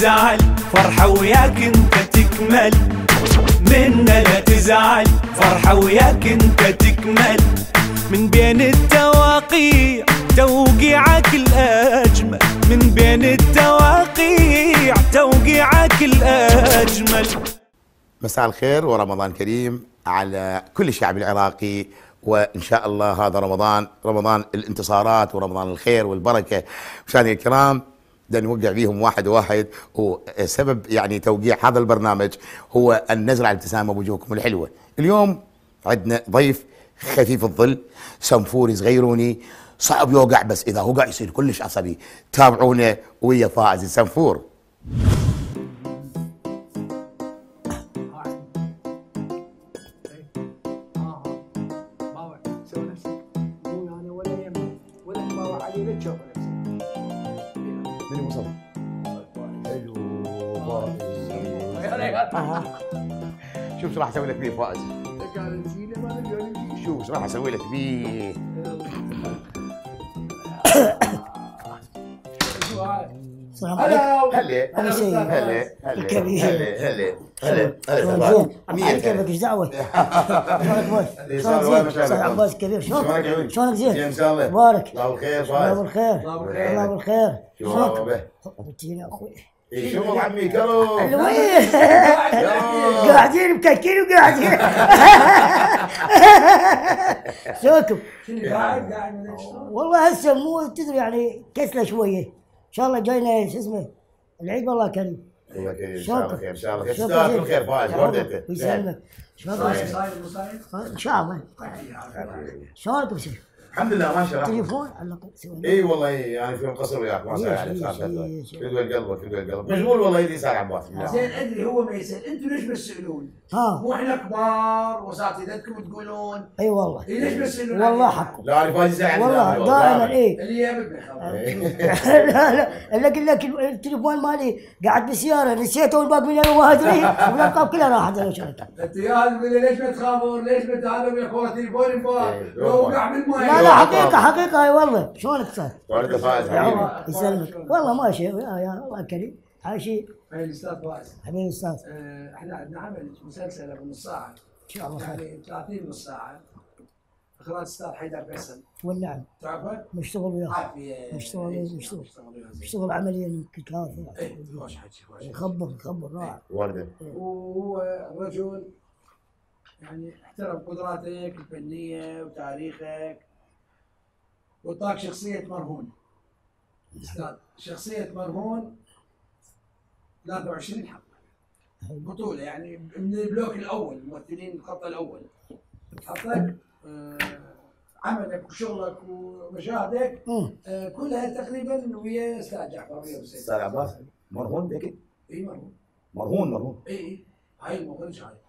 تزعل، فرحة وياك انت تكمل. منا لا تزعل، فرحة وياك انت تكمل. من بين التواقيع توقيعك الأجمل، من بين التواقيع توقيعك الأجمل. مساء الخير ورمضان كريم على كل الشعب العراقي، وإن شاء الله هذا رمضان الانتصارات ورمضان الخير والبركة. مشاهدينا الكرام، بدنا نوقع فيهم واحد واحد، وسبب يعني توقيع هذا البرنامج هو أن نزرع الابتسامة بوجوهكم الحلوة. اليوم عندنا ضيف خفيف الظل، سنفوري صغيروني، صعب يوقع، بس إذا وقع يصير كلش عصبي. تابعونا ويا فائز السنفور. شوف شو راح اسوي لك فيه فائز. شوف شو راح اسوي لك فيه. السلام عليكم. هلا هلا الكبير. هلا على كيفك ايش دعوه؟ شلونك زين؟ استاذ عباس الكبير شلونك؟ شلونك زين؟ ان شاء الله. مبارك. الله بالخير فايز. الله بالخير. الله بالخير. شلونك؟ يا اخوي. شوف عمي كرم. قاعدين مككين وقاعدين. شلونكم؟ والله هسه مو تدري يعني كسله شويه. ان شاء الله جاينا شو اسمه العيد والله كريم. الله كريم ان شاء الله خير ان شاء الله خير. تستاهل كل خير فايز. وردته ويسلمك. شلونك؟ ان شاء الله. شلونك بصير؟ الحمد لله ما شاء الله. تليفون اي والله يعني في مقصر وياك ما صار عليك. تقول قلبك مشغول والله يدي صار عباس. زين ادري هو ما يسال، انتم ليش بتسالون؟ مو احنا كبار واساتذتكم تقولون. اي والله. ليش بتسالون؟ والله حقكم. لا انا فايز يسال والله دائما اي. اللي يبي لا لا اقول لك التليفون مالي قاعد بالسياره نسيته والباقي من ما ادري والارقام كلها راحت على وجهك. انت يا تقول لي ليش بتخافون؟ ليش بتعلموا يا اخوان تليفوني لو وقع بالماء؟ لا حقيقه اي والله. شلونك استاذ؟ ورده فايز حبيبي يسلمك. والله ماشي يا الله كريم عايشين. حبيبي الاستاذ فايز. حبيبي الاستاذ. احنا عندنا عمل مسلسل ابو نص ساعه. ان شاء الله خير. يعني 30 نص ساعه. اخراج الاستاذ حيدر فيصل. والنعم. تعرفه؟ مشتغل وياه. عافيه. مشتغل عمليا كافي. خوش حكي خوش. يخبر رائع. ورده. وهو رجل يعني احترم قدراتك الفنيه وتاريخك، وطاك شخصيه مرهون. استاذ شخصيه مرهون 23 حلقه بطوله، يعني من البلوك الاول، ممثلين الخط الاول. حطك عملك وشغلك ومشاهدك كلها تقريبا ويا استاذ جعفر ويا استاذ عباس. مرهون بكي؟ اي مرهون. اي هاي المخرج هاي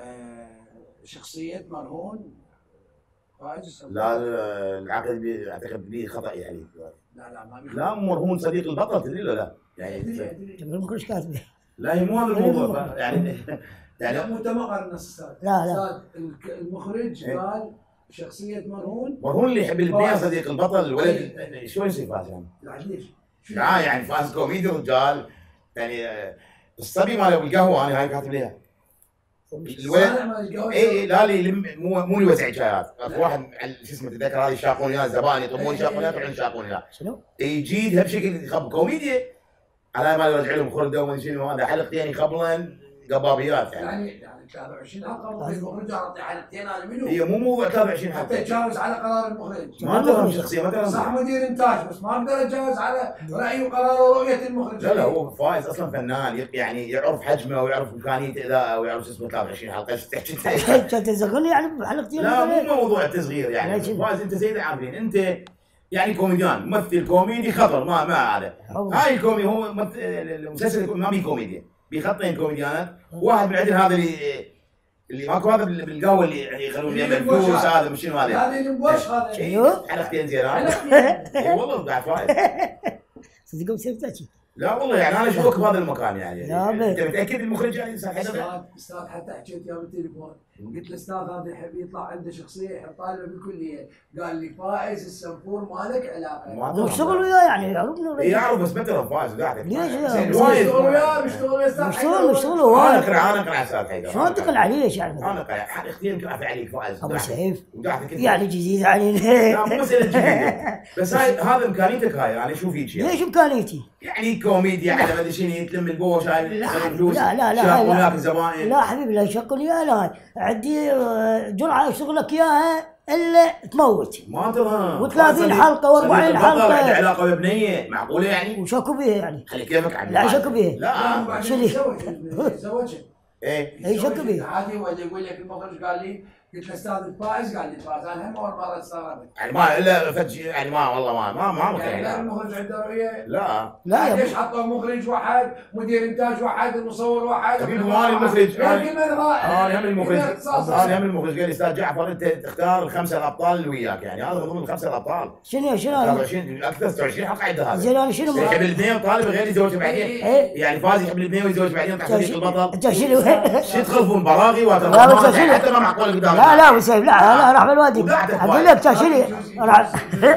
شخصيه مرهون. لا العقد اعتقد به خطا يعني. لا ما لا مرهون صديق البطل تدري له لا يعني. المخرج كاتبه. لا هي مو هذا الموضوع يعني لا مو تمغر النص. لا المخرج قال شخصيه مرهون اللي يحب البيان صديق البطل الولد. شو يصير فاز يعني؟ لا ليش؟ يعني فاز كوميدي رجال يعني. الصبي ماله بالقهوه انا هاي كاتب ليها. الولد اي لا لي مو اللي يوزع شايات. اكو واحد شو اسمه تذكر هذه شاقون يا زبائن يطلبون شاقون يا طلعون شاقون يا شنو؟ يجيدها بشكل يخب كوميديا على ما يرجع لهم خرده ومن شنو هذا حلقتين يخبلن قبابيات يعني 23 حلقه المخرج يعطي حلقتين. هذا منو؟ هي مو موضوع 23 حلقه. حتى يتجاوز على قرار المخرج. ما ترى شخصيه ما ترى صح مدير انتاج بس ما اقدر اتجاوز على راي وقرار ورؤيه المخرج. لا هو فايز اصلا فنان يعني يعرف حجمه ويعرف امكانيه اداءه ويعرف شو اسمه 23 حلقه. ايش تحكي انت؟ تزغلني يعني بحلقتين. لا مو موضوع تصغير يعني. فايز انت زين عارفين انت يعني كوميديان ممثل كوميدي خطر ما هذا. هاي الكوميدي هو المسلسل ما بيه كوميديا بيه خطين كوميديانات. واحد من عندنا هذا اللي ماكو هذا بالقهوه اللي يعني يخلون يعمل فلوس هذا مش شنو هذا. هذا المبوش هذا. ايوه حلقتين زين هذا. اي والله قاعد فايز. صدق بصير تحكي. لا والله يعني انا اشوفك بهذا المكان يعني. لا انت متاكد المخرج يعني صح؟ استاذ حتى حكيت وياه بالتليفون قلت الاستاذ هذا يحب يطلع عنده شخصيه يحب طالبه بالكليه، قال لي فائز السنفور ما لك علاقه. نشتغل وياه يعني يعرفنا. يعرف بس ما تعرف فائز قاعد. ليش؟ نشتغل وياه نشتغل وياه استاذ حيدر. نشتغل هواي. انا اقنع استاذ حيدر. شلون تقنع عليه يعني؟ انا اقنع حقيقتين كافي عليك فائز. ابو سيف ودعتك يعني جديد علينا. لا مو مسألة جديدة بس هذا امكانيتك هاي انا اشوف هيك ليش امكانيتي؟ يعني كوميديا على ما ادري شنو تلم البوش هاي فلوس لا شاف هناك زباين. لا حبيبي لا شغل انا عندي جرعه اشتغل لك اياها الا تموت. ما ترى و30 حلقه و40 حلقه. عندي علاقه ببنيه معقوله يعني؟ وشكو بيها يعني؟ خلي كيفك عمي. لا شكو بيها. لا شنو؟ زوجها ايه اي شكو بيها. عادي ولا يقول لك المخرج قال لي قلت له استاذ الفائز قال لي الفائز انا هم اول مره استغربت. يعني ما الا يعني ما والله ما يعني لا ممكن. المخرج عنده رؤيه. لا يا ليش حطوا مخرج واحد، مدير انتاج واحد، المصور واحد. حبيبي ماني المخرج انا هم المخرج انا هم المخرج قال لي استاذ جعفر انت تختار الخمسه الابطال اللي وياك يعني هذا من ضمن الخمسه الابطال. شنو 20 اكثر 20 حلقه عنده هذا. زين انا شنو يحب الاثنين طالب غير يتزوج بعدين. إيه. يعني فاز يحب الاثنين ويتزوج بعدين تحت صديق البطل. انت شنو؟ شو تخلفون براغي حتى ما معقول قدام. لا ابو سيف لا راح بالوادي اقول لك شنو راح.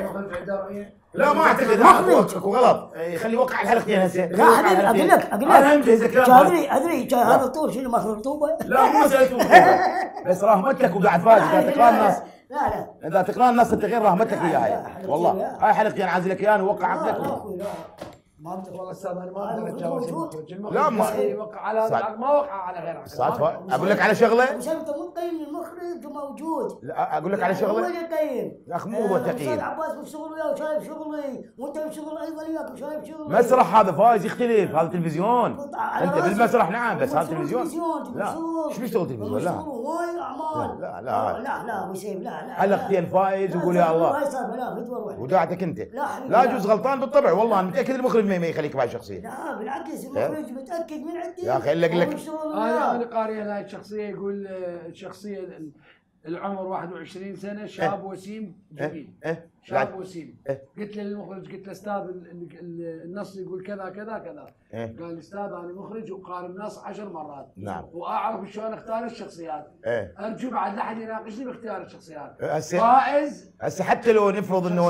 لا ما اعتقد مخرج. اكو غلط يخلي يوقع الحلقتين هسه. لا حبيبي اقول لك انا مجهز كلام. ادري هذا الطول شنو ماخذ رطوبه. لا مو مساله بس رحمتك وقاعد فاز اذا تقرا الناس. لا اذا تقرا الناس انت غير رحمتك وياي والله هاي حلقتين عازلك اياها ووقع عقلك. ما اقدر والله استاذ انا ما اقدر اتجاوز المخرج. لا ما يوقع على ما وقع على غيره. اقول لك على شغله. انت مو تقيم المخرج موجود. لا اقول لك على شغله. هو اللي يقيم. يا اخي مو هو تقييم. استاذ عباس بالشغل وياه وشايف شغلي وانت بالشغل ايضا وياك وشايف شغلي. مسرح هذا فايز يختلف هذا تلفزيون. انت بالمسرح نعم بس هذا تلفزيون. لا ايش بيشتغل تلفزيون؟ لا هواي اعمال. لا ابو سيف لا حلقتين فايز وقول يا الله. ما يصير لا فتوى وداعتك انت. لا لا يجوز غلطان بالطبع والله انا متاكد المخرج ما يخليك بهاي الشخصيه. لا بالعكس المخرج متاكد من عندي. يا اخي لك انا قاري هاي الشخصيه يقول الشخصيه العمر 21 سنه شاب وسيم جميل. شاب وسيم. قلت للمخرج قلت له استاذ النص يقول كذا كذا كذا. قال استاذ انا مخرج وقارئ النص 10 مرات. نعم. واعرف شلون اختار الشخصيات. ارجو بعد لا احد يناقشني باختيار الشخصيات. فائز هسه حتى لو نفرض انه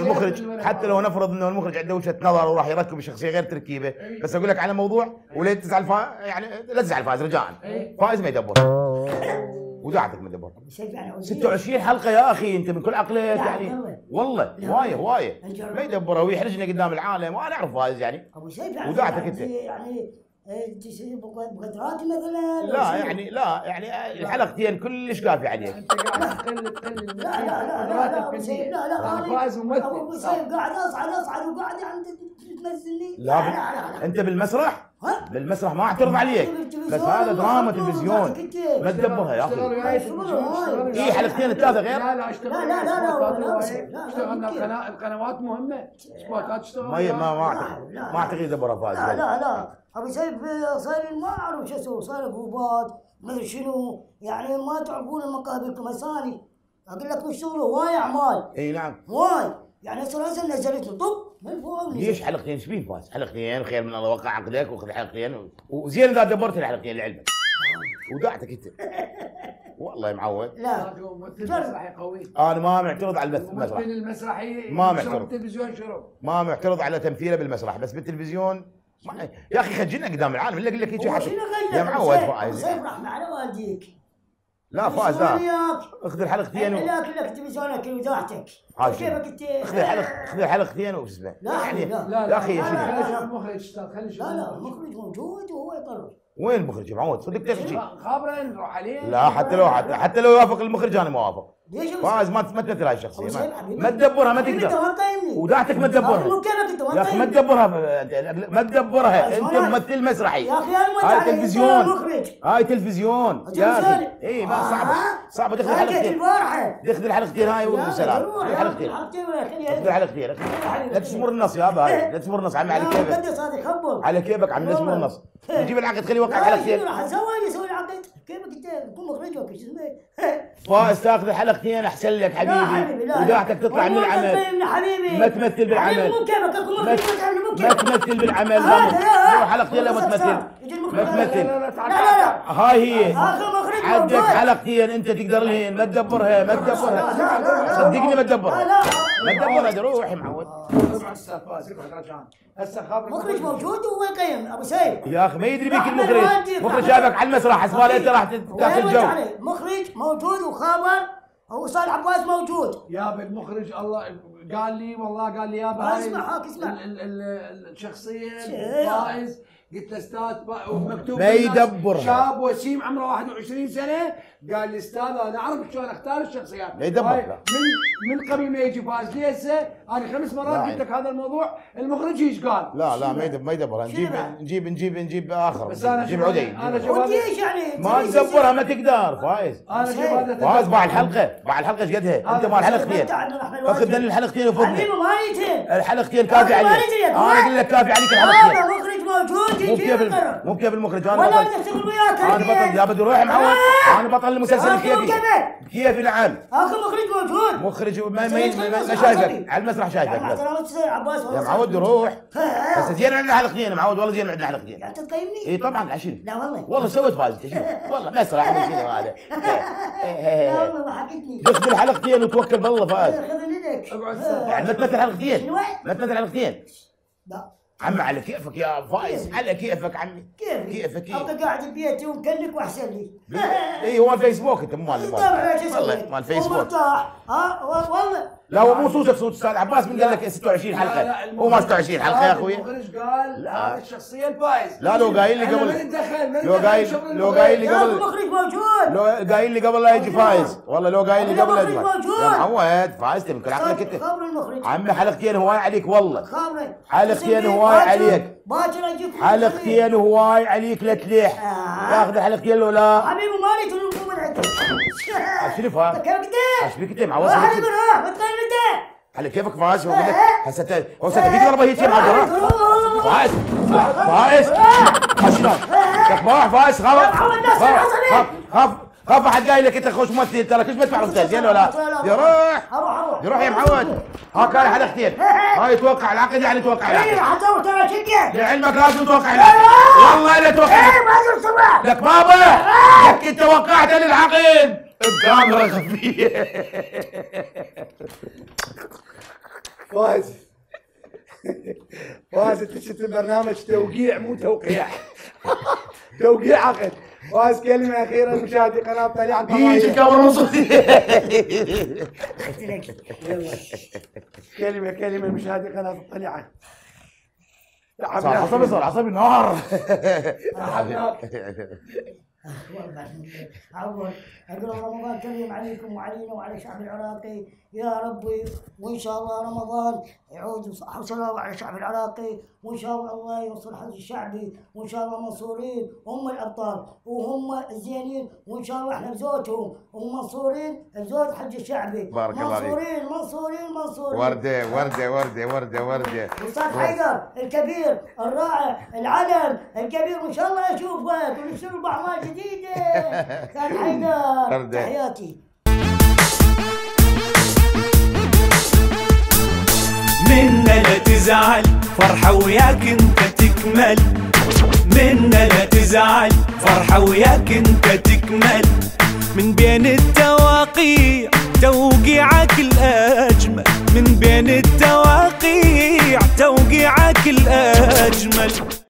المخرج عنده وجهه نظر وراح يركب الشخصيه غير تركيبه. بس اقول لك على موضوع ولا تزعل يعني لا تزعل فائز رجاء. فائز ما يدبر. ودعتك مدبر 26 حلقه يا اخي انت من كل عقلك يعني والله هوايه ما يدبرها ويحرجنا قدام العالم وانا اعرف فايز يعني ابو سيف يعني ودعتك انت يعني بقدراتي مثلا لا يعني الحلقتين كلش كافي عليك. انت قاعد تقل لا ابو سيف لا فايز ممثل. ابو سيف قاعد اصعد وقاعد عند تنزلني. لا انت بالمسرح بالمسرح ما اعترض عليك بس هذا دراما تلفزيون ما تدبرها يا اخي. اي حلقتين ثلاثه غير. لا اشتغلنا القنوات مهمه سبوتات اشتغلنا. ما اعتقد يدبرها فايز. لا ابو سيف صاير ما اعرف شو اسوي صاير جروبات ما ادري شنو يعني ما تعرفون المقابل كمساني اقول لك بالشغل هواي اعمال. اي نعم هواي يعني هسه نزلتني طب من فوق. ليش حلقتين ايش بيه فاز؟ حلقتين خير من الله وقع عقدك وخذ حلقتين وزين اذا دبرت الحلقتين لعلمك ودعتك انت والله يا معود. لا ممثل مسرحي قوي. انا ما معترض على المسرح. الممثل المسرحي ما معترض. التلفزيون شرب. ما معترض على تمثيله بالمسرح بس بالتلفزيون يا اخي خجلنا قدام العالم الا اقول لك يجي حتى يا معود فايز. رحمه على والديك. لا فاز لا اخذ الحلقتين لا كلك تلفزيونك وداعتك كيفك انت. اخذ الحلقتين وش اسمه يعني يا اخي يا شنو المخرج استاذ خلي لا المخرج موجود وهو يقرر. وين المخرج يا معود صدق تخجي خابره نروح عليه. لا حتى لو يوافق المخرج انا ما اوافق. ليش فايز ما تمثل هاي الشخصيه ما تدبرها ما تقدر ودعتك ما تدبرها يا اخي ما تدبرها ما تدبرها انت ممثل مسرحي يا اخي انا هاي تلفزيون هاي تلفزيون يا اخي اي ما صعبه تاخذ الحلقتين تاخذ الحلقتين هاي والسلام الحلقتين لا تسمر النص يا هاي لا تسمر النص عمي على كيفك على كيفك عم نسمر النص نجيب العقد خليه يوقع الحلقتين راح اسوي العقد كيفك انت تكون مخرجك شو اسمه فايز تاخذ الحلقتين احسن لك حبيبي وداعتك تطلع من العمل ما تمثل بالعمل ما تمثل بالعمل روح حلقتين لا ما تمثل لا هاي هي اخر مخرج عندك حلقتين انت تقدر لهن ما تدبرها ما تدبرها صدقني ما تدبرها ما تدبرها روح يا معود. استاذ فاز هسه خابر مخرج موجود وين قيم ابو سيف؟ يا اخي ما يدري بيك المخرج، مخرج شافك على المسرح اسمه انت راح تاخذ جو. مخرج موجود وخابر وصال عباس موجود. يابا المخرج الله قال لي والله قال لي يابا اسمع الشخصيه فائز قلت له استاذ ومكتوب ما يدبرها شاب وسيم عمره 21 سنه قال لي استاذ انا اعرف شلون اختار الشخصيات ما يدبرها من قبل ما يجي فاز لي هسه انا 5 مرات قلت لك هذا الموضوع المخرج ايش قال؟ لا ما يدبرها نجيب اخر بس انا نجيب عدي يعني ما تدبرها ما تقدر فايز انا شوف فايز باع الحلقه ايش قدها انت مال حلقتين اخذ لنا الحلقتين وفوقنا حبيبي ما يجي الحلقتين كافي عليك انا اقول لك كافي عليك الحلقتين هذا مخرج موجود مو كيف المخرج انا بطل ولا اشتغل وياك انا بطل يا بدي روح يا معود انا بطل المسلسل كيف نعم اخر مخرج موجود مخرج ما شايفك على المسرح شايفك بس يا معود روح بس زين عندنا حلقتين معود والله زين عندنا حلقتين يعني تقيمني؟ اي طبعا عشان لا والله سويت فاز والله مسرح هذا لا والله ما حكيتني دخل الحلقتين وتوكل بالله فاز خذ يدك يعني ما تمثل حلقتين ما تمثل حلقتين لا عمي على كيفك يا فايز على كيفك عمي كيفك انت قاعد ببيتي ومكلك واحسن لي اي هو الفيسبوك انت مو مال والله مال فيسبوك مرتاح والله لا هو مو صوتك صوت استاذ عباس من قال لك 26 حلقه هو ما 26 حلقه يا اخوي المخرج قال هذا الشخصيه الفايز لا لو قايل لي قبل لو قايل لي قبل المخرج موجود لو قايل لي قبل لا يجي فايز والله لو قايل لي قبل لا يجي يا معود فايز يمكن عقلك انت خبر المخرج عمي حلقتين هواي عليك والله خبرك حلقتين هواي عليك باكر اجيب حلقتين هواي عليك لا تليح تاخذ حلقتين لو لا حبيبي مالي تلوم من عندك شرف ها كيفك انت؟ ايش بيك انت معود حبيبي ما تقيم انت على كيفك فايز هو هسه تبيك ضربه هيك معود فايز شلون؟ تكبح فايز خاف حد قايل لك انت خوش ممثل ترى كل ما تدفع رصيد زين ولا يروح يا معود ها كان حلقتين هاي توقع العقد يعني توقع العقد حتى ترى شكل لعلمك لازم توقع العقد والله لا توقع لك بابا لك انت وقعت للعقد بكاميرا خفيه فاز انت شفت البرنامج توقيع مو توقيع توقيع عقد. فاز كلمة أخيرة لمشاهدي قناة طليعة يجي كاميرا من صوتي كلمة لمشاهدي قناة الطليعة. صار عصبي نار عفوا اقول رمضان كريم عليكم وعلينا وعلى الشعب العراقي يا ربي، وان شاء الله رمضان يعود بصحه وسلامه على الشعب العراقي، وان شاء الله يوصل حج الشعبي، وان شاء الله منصورين هم الابطال وهم الزينين، وان شاء الله احنا بزوجهم ومنصورين بزوج حج الشعبي. بارك الله فيك. منصورين ورده استاذ حيدر الكبير الرائع العلم الكبير، وان شاء الله اشوفك ونشوف باعمال جديده. استاذ حيدر تحياتي. منا لا تزعل فرحة وياك انت تكمل، منا لا تزعل فرحة وياك انت تكمل، من بين التواقيع توقيعك الأجمل، من بين التواقيع توقيعك الأجمل.